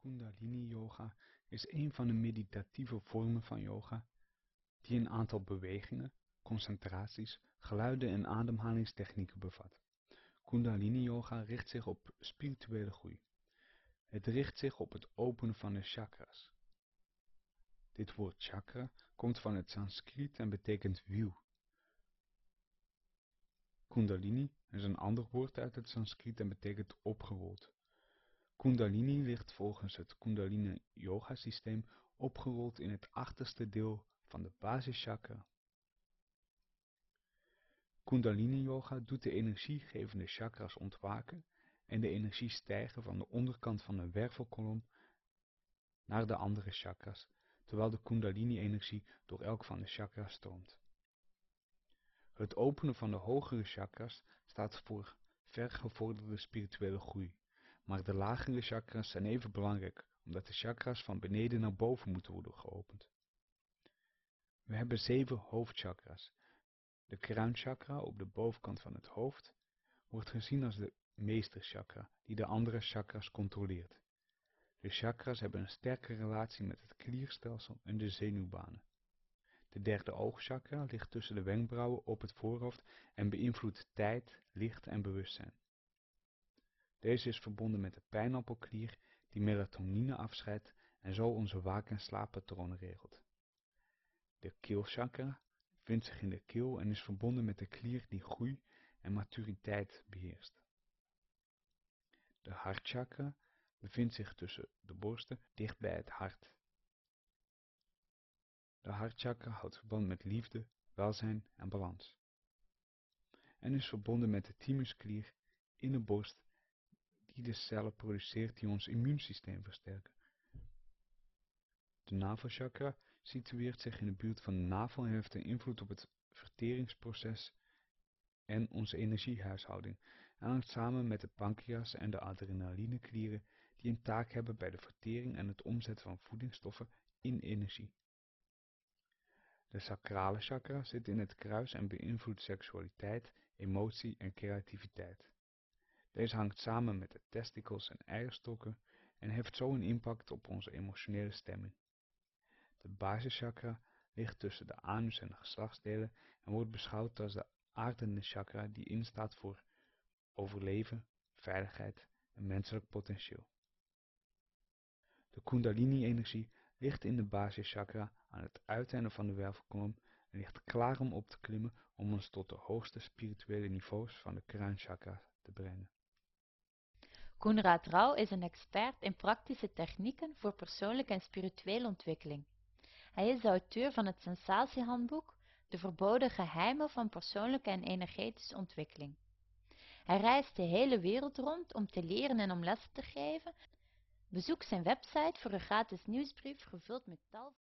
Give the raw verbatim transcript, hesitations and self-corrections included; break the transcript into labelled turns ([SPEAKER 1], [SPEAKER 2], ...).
[SPEAKER 1] Kundalini Yoga is een van de meditatieve vormen van yoga die een aantal bewegingen, concentraties, geluiden en ademhalingstechnieken bevat. Kundalini Yoga richt zich op spirituele groei. Het richt zich op het openen van de chakras. Dit woord chakra komt van het Sanskriet en betekent wiel. Kundalini is een ander woord uit het Sanskriet en betekent opgerold. Kundalini ligt volgens het Kundalini Yoga systeem opgerold in het achterste deel van de basischakra. Kundalini Yoga doet de energiegevende chakras ontwaken en de energie stijgen van de onderkant van de wervelkolom naar de andere chakras, terwijl de Kundalini-energie door elk van de chakras stroomt. Het openen van de hogere chakras staat voor vergevorderde spirituele groei, maar de lagere chakras zijn even belangrijk, omdat de chakras van beneden naar boven moeten worden geopend. We hebben zeven hoofdchakras. De kruinchakra op de bovenkant van het hoofd wordt gezien als de meesterchakra die de andere chakras controleert. De chakras hebben een sterke relatie met het klierstelsel en de zenuwbanen. De derde oogchakra ligt tussen de wenkbrauwen op het voorhoofd en beïnvloedt tijd, licht en bewustzijn. Deze is verbonden met de pijnappelklier die melatonine afscheidt en zo onze waak- en slaappatronen regelt. De keelchakra bevindt zich in de keel en is verbonden met de klier die groei en maturiteit beheerst. De hartchakra bevindt zich tussen de borsten dicht bij het hart. De hartchakra houdt verband met liefde, welzijn en balans. En is verbonden met de thymusklier in de borst die de cellen produceert die ons immuunsysteem versterken. De navelchakra situeert zich in de buurt van de navel en heeft een invloed op het verteringsproces en onze energiehuishouding en hangt samen met de pancreas en de adrenalineklieren die een taak hebben bij de vertering en het omzetten van voedingsstoffen in energie. De sacrale chakra zit in het kruis en beïnvloedt seksualiteit, emotie en creativiteit. Deze hangt samen met de testikels en eierstokken en heeft zo een impact op onze emotionele stemming. De basischakra ligt tussen de anus en de geslachtsdelen en wordt beschouwd als de aardende chakra die instaat voor overleven, veiligheid en menselijk potentieel. De kundalini-energie ligt in de basischakra aan het uiteinde van de wervelkolom en ligt klaar om op te klimmen om ons tot de hoogste spirituele niveaus van de kruinchakra te brengen.
[SPEAKER 2] Koenraad Rauw is een expert in praktische technieken voor persoonlijke en spirituele ontwikkeling. Hij is de auteur van het Sensatiehandboek, De verboden geheimen van persoonlijke en energetische ontwikkeling. Hij reist de hele wereld rond om te leren en om lessen te geven. Bezoek zijn website voor een gratis nieuwsbrief gevuld met tal